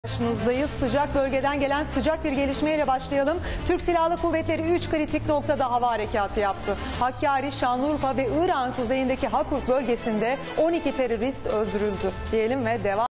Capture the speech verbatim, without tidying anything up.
Karşınızdayız. Sıcak bölgeden gelen sıcak bir gelişmeyle başlayalım. Türk Silahlı Kuvvetleri üç kritik noktada hava harekatı yaptı. Hakkari, Şanlıurfa ve Irak'ın kuzeyindeki Hakurk bölgesinde on iki terörist öldürüldü diyelim ve devam